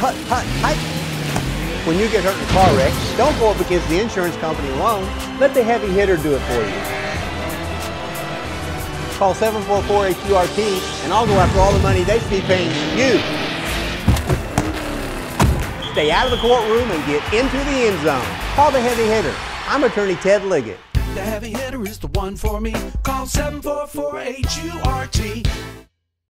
hut, hut, hut. When you get hurt in a car wreck, don't go up against the insurance company alone. Let the heavy hitter do it for you. Call 744-HURT and I'll go after all the money they should be paying you. Stay out of the courtroom and get into the end zone. Call the heavy hitter. I'm attorney Ted Liggett. The heavy hitter is the one for me. Call 744-HURT.